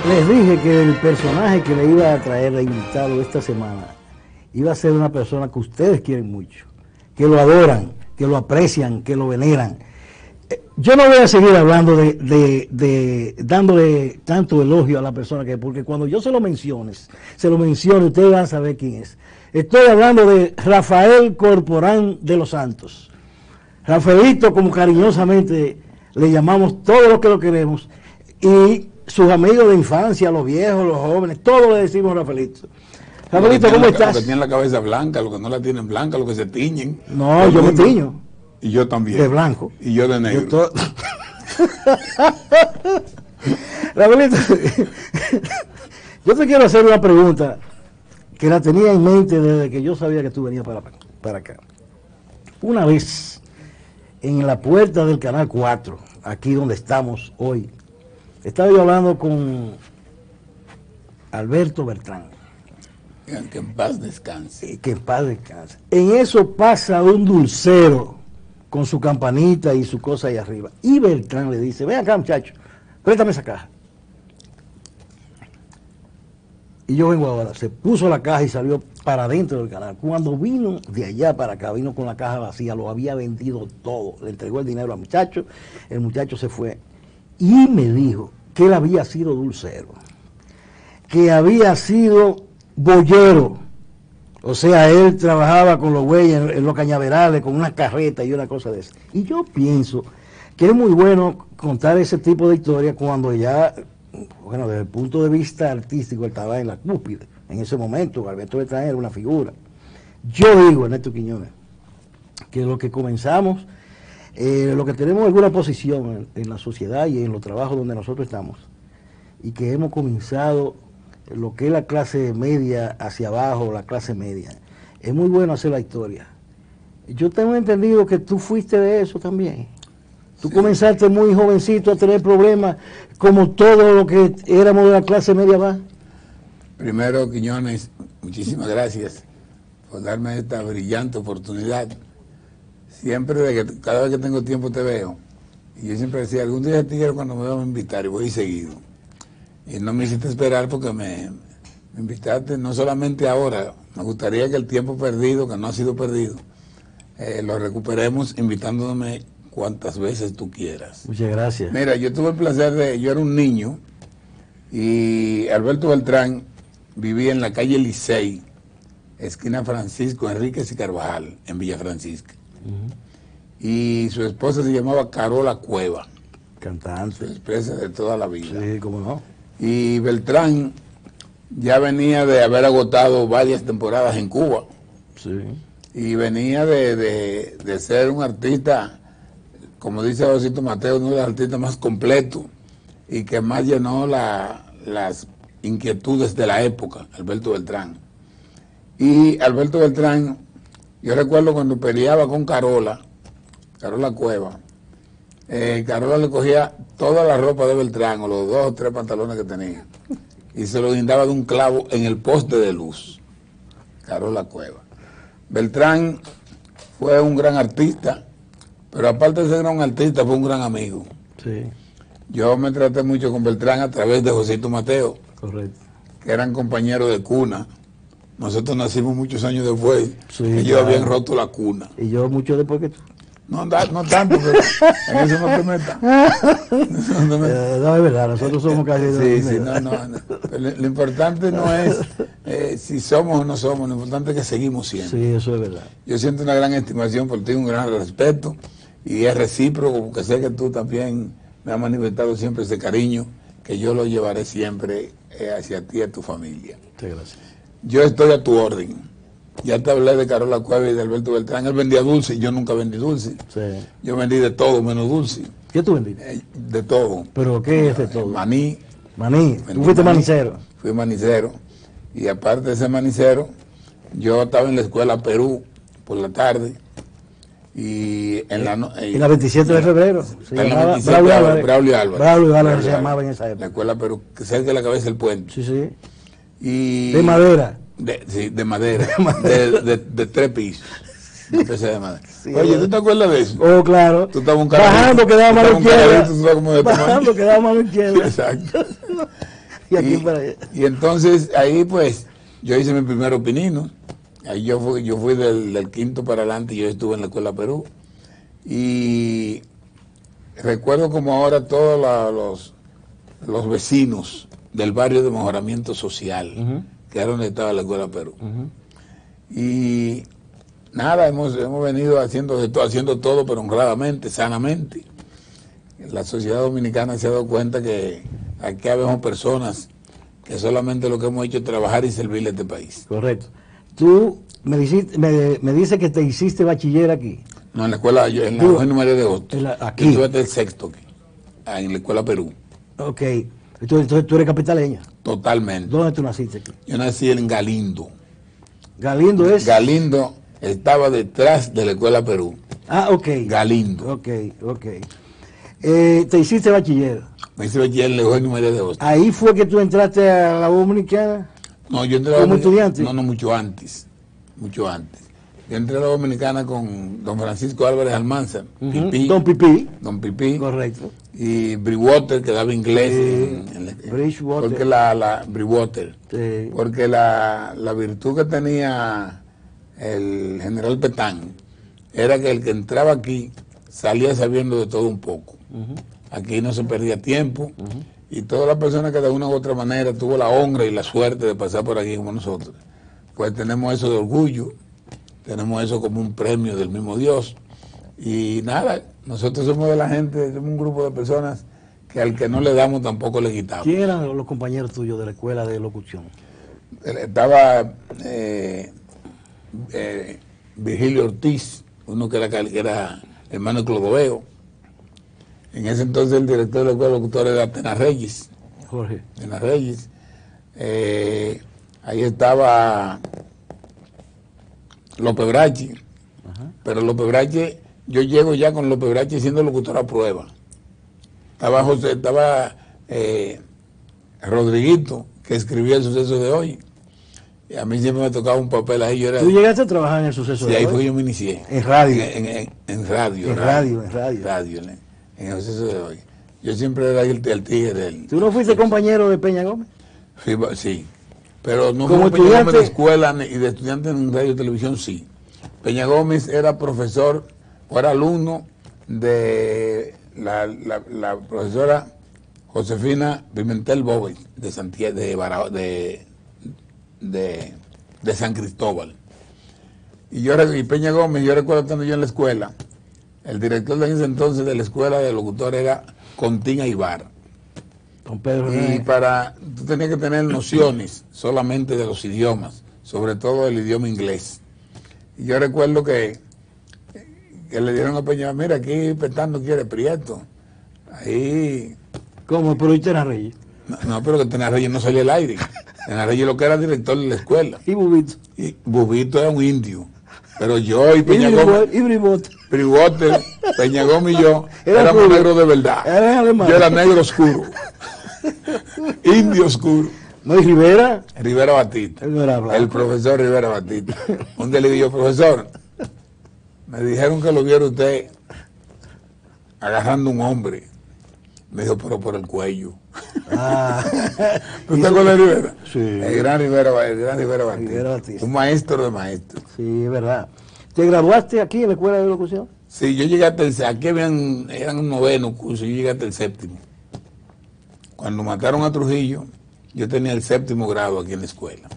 Les dije que el personaje que le iba a traer de invitado esta semana iba a ser una persona que ustedes quieren mucho, que lo adoran, que lo aprecian, que lo veneran. Yo no voy a seguir hablando dándole tanto elogio a la persona porque cuando yo se lo mencione, ustedes van a saber quién es. Estoy hablando de Rafael Corporán de los Santos. Rafaelito, como cariñosamente le llamamos todos los que lo queremos, y sus amigos de infancia, los viejos, los jóvenes, todos le decimos Rafaelito. Rafaelito, ¿cómo estás? Los que tienen la cabeza blanca, los que no la tienen blanca, los que se tiñen. No, yo me tiño. Y yo también. De blanco. Y yo de negro. Rafaelito, yo te quiero hacer una pregunta que la tenía en mente desde que yo sabía que tú venías para acá. Una vez, en la puerta del Canal 4, aquí donde estamos hoy, estaba yo hablando con Alberto Beltrán. Que en paz descanse. Que en paz descanse. En eso pasa un dulcero con su campanita y su cosa ahí arriba. Y Beltrán le dice, ven acá muchacho, préstame esa caja. Y yo vengo ahora. Se puso la caja y salió para adentro del canal. Cuando vino de allá para acá, vino con la caja vacía, lo había vendido todo. Le entregó el dinero al muchacho, el muchacho se fue. Y me dijo que él había sido dulcero, que había sido boyero. O sea, él trabajaba con los bueyes en los cañaverales, con una carreta y una cosa de eso. Y yo pienso que es muy bueno contar ese tipo de historia cuando ya, bueno, desde el punto de vista artístico, él estaba en la cúspide. En ese momento, Alberto Beltrán era una figura. Yo digo, Ernesto Quiñones, que lo que comenzamos, lo que tenemos alguna posición en la sociedad y en los trabajos donde nosotros estamos, y que hemos comenzado lo que es la clase media hacia abajo, la clase media, es muy bueno hacer la historia. Yo tengo entendido que tú fuiste de eso también. Tú comenzaste muy jovencito a tener problemas, como todo lo que éramos de la clase media baja. Primero, Quiñones, muchísimas gracias por darme esta brillante oportunidad. Siempre, cada vez que tengo tiempo te veo. Y yo siempre decía, algún día te quiero cuando me van a invitar, y voy seguido. Y no me hiciste esperar porque me invitaste, no solamente ahora, me gustaría que el tiempo perdido, que no ha sido perdido, lo recuperemos invitándome cuantas veces tú quieras. Muchas gracias. Mira, yo tuve el placer yo era un niño, y Alberto Beltrán vivía en la calle Licey, esquina Francisco Enríquez y Carvajal, en Villa Francisca. Y su esposa se llamaba Carola Cueva. Cantante. Expresa de toda la vida. Sí, cómo no. Y Beltrán ya venía de haber agotado varias temporadas en Cuba. Sí. Y venía de ser un artista, como dice Josito Mateo, uno de los artistas más completos y que más llenó las inquietudes de la época, Alberto Beltrán. Y Alberto Beltrán, yo recuerdo cuando peleaba con Carola Cueva, Carola le cogía toda la ropa de Beltrán, o los 2 o 3 pantalones que tenía, y se lo guindaba de un clavo en el poste de luz. Carola Cueva. Beltrán fue un gran artista, pero aparte de ser un artista, fue un gran amigo. Sí. Yo me traté mucho con Beltrán a través de Josito Mateo. Correcto. Que eran compañeros de cuna. Nosotros nacimos muchos años después. Sí, ellos habían roto la cuna. Y yo mucho después que tú. No tanto, pero en eso no te metas. No, es verdad, nosotros somos casi... Sí, no. Lo importante no es si somos o no somos, lo importante es que seguimos siendo. Sí, eso es verdad. Yo siento una gran estimación por ti, un gran respeto, y es recíproco, porque sé que tú también me has manifestado siempre ese cariño, que yo lo llevaré siempre hacia ti y a tu familia. Muchas gracias. Yo estoy a tu orden. Ya te hablé de Carola Cueva y de Alberto Beltrán. Él vendía dulce y yo nunca vendí dulce. Sí. Yo vendí de todo menos dulce. ¿Qué tú vendiste? De todo. ¿Pero qué es de todo? Maní. Maní. ¿Tú fuiste manicero? Fui manicero. Y aparte de ser manicero, yo estaba en la escuela Perú por la tarde. Y en la 27 de febrero. Se llamaba Braulio Álvarez se llamaba en esa época. La escuela Perú, que cerca de la cabeza del puente. Sí. Y de madera. De madera. De 3 pisos. De madera. Sí, oye, ¿tú te acuerdas de eso? Oh, claro. Tú estabas un bajando quedaba mano izquierda. Bajando quedaba mano izquierda. Exacto. Y aquí para allá. Y entonces ahí pues yo hice mi primer opinino. Ahí yo fui del quinto para adelante, yo estuve en la Escuela Perú. Y recuerdo como ahora todos los vecinos del barrio de mejoramiento social, que era donde estaba la Escuela Perú. Y nada, hemos venido haciendo todo, pero honradamente, sanamente. La sociedad dominicana se ha dado cuenta que aquí habemos personas que solamente lo que hemos hecho es trabajar y servirle a este país. Correcto. Tú me dices que te hiciste bachiller aquí. No, en la escuela, en la Eugenio María de Hostos. Aquí. Yo estuve hasta el sexto aquí, en la Escuela Perú. Ok. Entonces tú eres capitaleña. Totalmente. ¿Dónde tú naciste aquí? Yo nací en Galindo. Galindo es. Galindo estaba detrás de la Escuela Perú. Ah, ok. Galindo. Ok. Te hiciste bachiller. Me hice bachiller en la Eugenio María de Hostos. ¿Ahí fue que tú entraste a la Dominicana? No, yo entré ¿Como estudiante? No, mucho antes. Mucho antes. Yo entré a la Dominicana con don Francisco Álvarez Almanzar, Pipí, Don Pipí. Don Pipí. Correcto. Y Brewater, que daba inglés. Bridgewater. Porque Brewater. Sí. Porque la virtud que tenía el general Petán era que el que entraba aquí salía sabiendo de todo un poco. Aquí no se perdía tiempo. Y todas las personas que de una u otra manera tuvo la honra y la suerte de pasar por aquí como nosotros, pues tenemos eso de orgullo, tenemos eso como un premio del mismo Dios. Y nada, nosotros somos de la gente, somos un grupo de personas que al que no le damos tampoco le quitamos. ¿Quién eran los compañeros tuyos de la escuela de locución? Estaba Virgilio Ortiz, uno que era hermano de Clodoveo. En ese entonces el director de la escuela de locutores era Tena Reyes. Jorge. Tena Reyes. Ahí estaba López Brachi. Pero López Brachi, yo llego ya con López Brachi siendo locutor a prueba. Estaba Rodriguito, que escribía El Suceso de Hoy. Y a mí siempre me tocaba un papel ahí. ¿Tú llegaste a trabajar en El Suceso de Hoy? Sí, ahí fue que yo me inicié. En radio. En radio. Radio, en El Suceso de Hoy. Yo siempre era el tigre. ¿Tú no fuiste compañero de Peña Gómez? Sí, pero no como fui Peña Gómez de estudiante escuela y de estudiante en radio y televisión, sí. Peña Gómez era profesor, o era alumno de la profesora Josefina Pimentel Bobey, de Santiago, de San Cristóbal. Y Peña Gómez, yo recuerdo estando yo en la escuela, el director de ese entonces de la escuela de locutor era Contín Aybar. Don Pedro. Y tú tenías que tener nociones solamente de los idiomas, sobre todo el idioma inglés. Y yo recuerdo que le dieron a Peña, mira, aquí Petán no quiere Prieto. Ahí... ¿Cómo? Pero ¿y Tena Reyes? No, pero que Tena Reyes no salía al aire. Tena Reyes lo que era director de la escuela. ¿Y Bubito? Y Bubito era un indio. Pero yo y Peña Gómez... ¿Y Bribote? Bribote, Peña Gómez y yo éramos negros de verdad. Yo era negro oscuro. Indio oscuro. ¿No? ¿Y Rivera? Rivera Batista. El profesor Rivera Batista. Un día le digo, profesor, me dijeron que lo viera usted agarrando un hombre. Me dijo, pero por el cuello. ¿Tú te acuerdas de Rivera? Sí. El gran Rivera Batista. Un maestro de maestros. Sí, es verdad. ¿Te graduaste aquí en la escuela de locución? Sí, yo llegué hasta aquí eran un 9º curso, yo llegué hasta el 7º. Cuando mataron a Trujillo, yo tenía el 7º grado aquí en la escuela.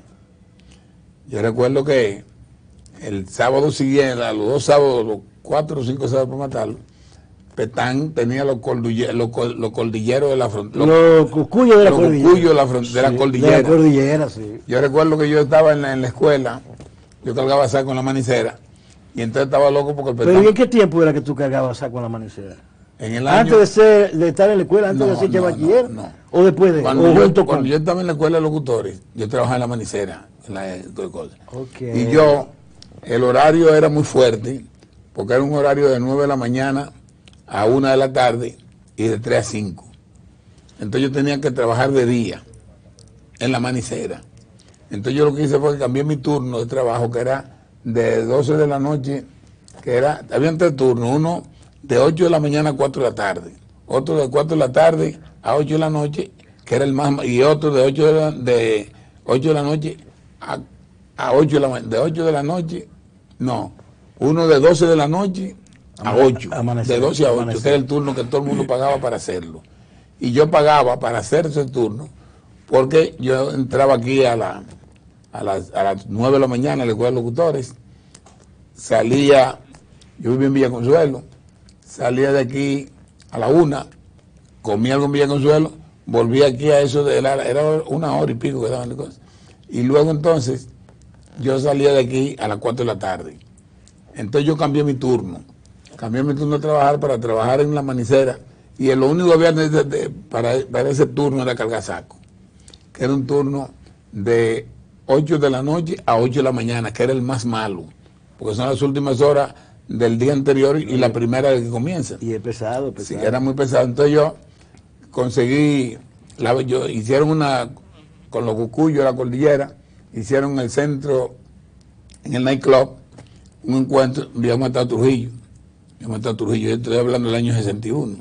Yo recuerdo que el sábado siguiente, a los 2 sábados, los 4 o 5 sábados para matarlo, Petán tenía los cordilleros de la frontera. Los cucuyos de la cordillera. Los cucuyos de la cordillera. De la cordillera, sí. Yo recuerdo que yo estaba en la escuela, yo cargaba saco en la manicera, y entonces estaba loco porque el Petán... ¿Pero y en qué tiempo era que tú cargabas saco en la manicera? En el año... ¿Antes de estar en la escuela, antes de ser bachiller? No. ¿O después de? Cuando yo estaba en la escuela de locutores, yo trabajaba en la manicera, Okay. Y yo, el horario era muy fuerte, porque era un horario de 9 de la mañana a 1 de la tarde y de 3 a 5. Entonces yo tenía que trabajar de día en la manicera. Entonces yo lo que hice fue que cambié mi turno de trabajo, que era de 12 de la noche, habían 3 turnos, uno de 8 de la mañana a 4 de la tarde, otro de 4 de la tarde a 8 de la noche, que era el más, y otro de 8 de la noche a 8 de la mañana, de 8 de la noche, no, uno de 12 de la noche a 8, de 12 a 8, que era el turno que todo el mundo pagaba para hacerlo. Y yo pagaba para hacer ese turno, porque yo entraba aquí a las 9 de la mañana a la escuela de locutores, salía, yo vivía en Villa Consuelo, salía de aquí a la 1, comía algo en Villa Consuelo, volvía aquí a eso, era 1 hora y pico que daban de cosas. Y luego entonces, yo salía de aquí a las 4 de la tarde. Entonces yo cambié mi turno de trabajar para trabajar en la manicera, y lo único que había para ese turno era cargar saco, que era un turno de 8 de la noche a 8 de la mañana, que era el más malo, porque son las últimas horas del día anterior y la primera que comienza. Y es pesado, pesado. Sí, era muy pesado. Entonces yo conseguí, hicieron con los cucuyos de la cordillera, hicieron en el centro, en el nightclub, un encuentro, habíamos estado a Trujillo. Yo estoy hablando del año 61,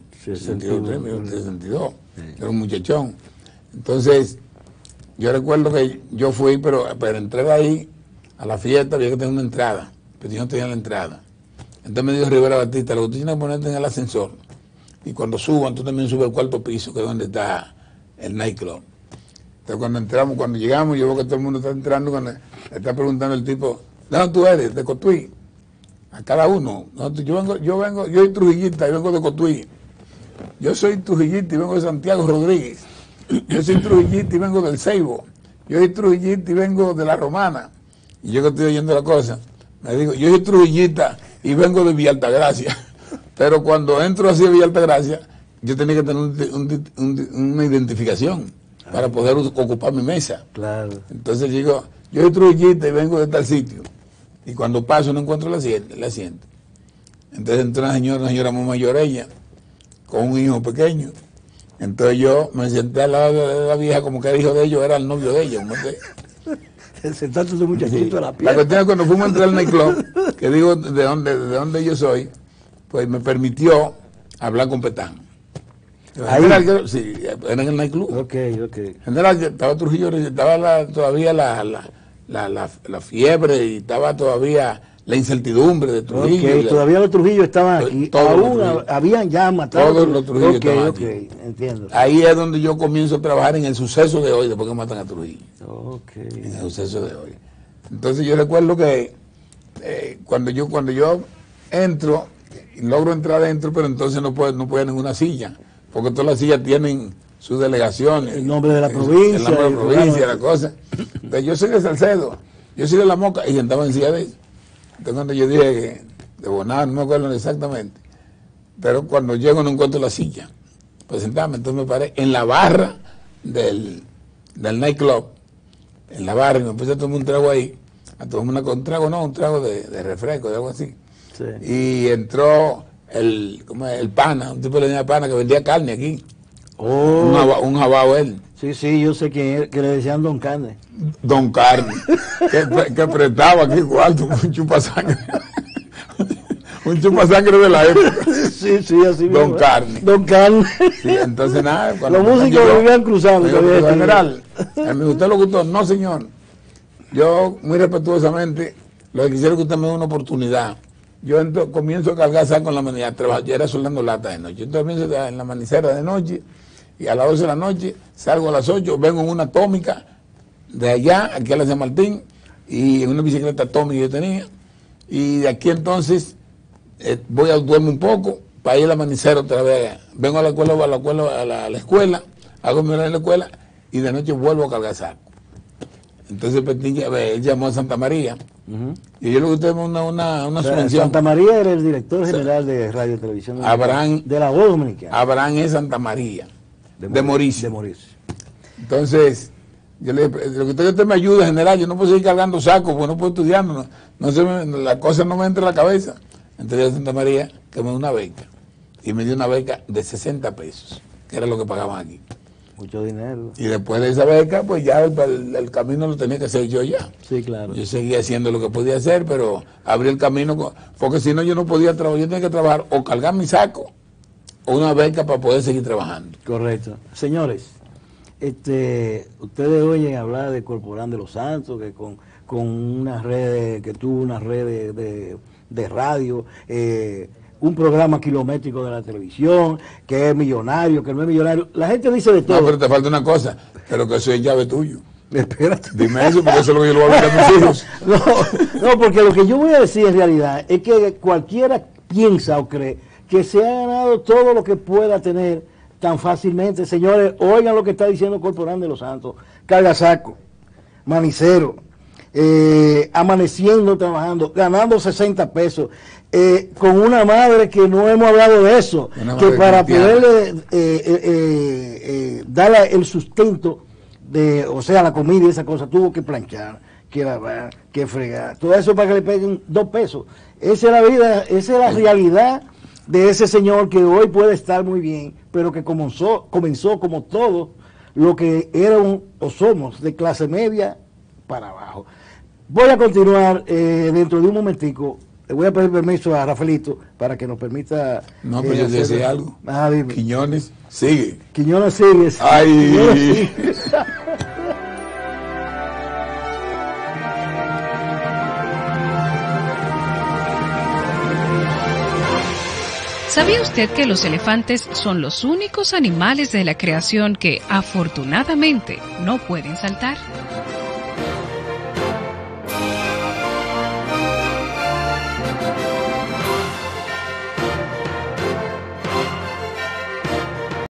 62, era un muchachón. Entonces, yo recuerdo que yo fui, pero entrar ahí a la fiesta había que tener una entrada, pero yo no tenía la entrada. Entonces me dijo Rivera Batista, lo que tú tienes que ponerte en el ascensor, y cuando suban, tú también subes al 4º piso, que es donde está el nightclub. Entonces cuando llegamos, yo veo que todo el mundo está entrando, cuando le está preguntando el tipo, ¿de dónde tú eres? De Cotuí. A cada uno. Yo soy trujillista y vengo de Cotuí. Yo soy trujillista y vengo de Santiago Rodríguez. Yo soy trujillista y vengo del Ceibo. Yo soy trujillista y vengo de La Romana. Y yo que estoy oyendo la cosa, me digo, yo soy trujillista y vengo de Villa Altagracia. Pero cuando entro así a Villa Altagracia, yo tenía que tener una identificación para poder ocupar mi mesa. Claro. Entonces digo, yo soy trujillista y vengo de tal sitio. Y cuando paso no encuentro el asiento. Entonces entró una señora muy mayor ella, con un hijo pequeño. Entonces yo me senté al lado de la vieja, como que el hijo de ellos era el novio de ella. Sentaste ese muchachito a la pierna. La cuestión es cuando fuimos a entrar al nightclub, que digo de dónde yo soy, pues me permitió hablar con Petán. Sí, era en el nightclub. Ok. General, estaba Trujillo, estaba todavía la fiebre, y estaba todavía la incertidumbre de Trujillo. Todavía los Trujillos estaban aquí. Aún habían ya matado. Todos los Trujillos estaban aquí. Entiendo. Ahí es donde yo comienzo a trabajar en el suceso de hoy, después que matan a Trujillo. En el suceso de hoy. Entonces yo recuerdo que cuando yo entro, logro entrar adentro, pero entonces no puedo ninguna silla, porque todas las sillas tienen sus delegaciones. El nombre de la provincia. El nombre de la provincia, la cosa. Entonces yo soy de Salcedo, yo soy de La Moca, y sentaba en silla de ella. Entonces cuando yo dije que de Bonao, no me acuerdo exactamente, pero cuando llego no encuentro la silla, pues sentarme, entonces me paré en la barra del nightclub, en la barra, y me puse a tomar un trago ahí, un trago de refresco, de algo así. Sí. Y entró el pana, un tipo de línea pana que vendía carne aquí. Un jabao él. Sí, yo sé que le decían Don Carne. Don Carne, que prestaba aquí cuarto, un chupasangre. Un chupasangre de la época. Sí, así mismo. Don Carne. Don Carne. Sí, entonces nada. Los músicos vivían cruzando. General, ¿usted lo gustó? No, señor. Yo, muy respetuosamente, lo que quisiera que usted me dé una oportunidad. Yo comienzo a cargar saco en la mañana, yo era soldando lata de noche. Entonces comienzo en la manicera de noche, y a las 12 de la noche salgo a las 8, vengo en una atómica de allá, aquí a la San Martín, y en una bicicleta atómica que yo tenía, y de aquí entonces duermo un poco para ir a la manicera otra vez. Vengo a la escuela, hago mi hora en la escuela, y de noche vuelvo a cargar saco. Entonces Petín él llamó a Santa María, y yo le gusté una subvención. Santa María era el director general de Radio y Televisión de la Voz Dominicana. Abraham es Santa María, de Mauricio. Entonces, yo le dije, lo que usted me ayuda, general, yo no puedo seguir cargando sacos, porque no puedo estudiar, la cosa no me entra en la cabeza. Entonces Santa María, que me dio una beca, y me dio una beca de 60 pesos, que era lo que pagaban aquí. Mucho dinero. Y después de esa beca, pues ya el camino lo tenía que hacer yo ya. Sí, claro. Yo seguía haciendo lo que podía hacer, pero abrí el camino, porque si no yo no podía trabajar, yo tenía que trabajar o cargar mi saco o una beca para poder seguir trabajando. Correcto. Señores, ustedes oyen hablar de Corporán de los Santos, que con una red, que tuvo una red de radio, un programa kilométrico de la televisión, que es millonario, que no es millonario. La gente dice de todo. No, pero te falta una cosa, pero que eso es llave tuyo. Espérate. Dime eso, porque eso es lo que yo le voy a hablar a mis hijos. No, porque lo que yo voy a decir en realidad es que cualquiera piensa o cree que se ha ganado todo lo que pueda tener tan fácilmente. Señores, oigan lo que está diciendo Corporán de los Santos. Cargasaco, manicero, amaneciendo, trabajando, ganando 60 pesos, con una madre que no hemos hablado de eso, que para poderle darle el sustento, o sea, la comida y esa cosa, tuvo que planchar, que lavar, que fregar, todo eso para que le peguen 2 pesos. Esa es la vida, esa es la realidad de ese señor que hoy puede estar muy bien, pero que comenzó como todo lo que eran o somos, de clase media para abajo. Voy a continuar dentro de un momentico. Le voy a pedir permiso a Rafaelito para que nos permita... No, pero yo te decía algo. Dime. Quiñones, sigue. Quiñones sigue. ¡Ay! Quiñones sigue. ¿Sabía usted que los elefantes son los únicos animales de la creación que, afortunadamente, no pueden saltar?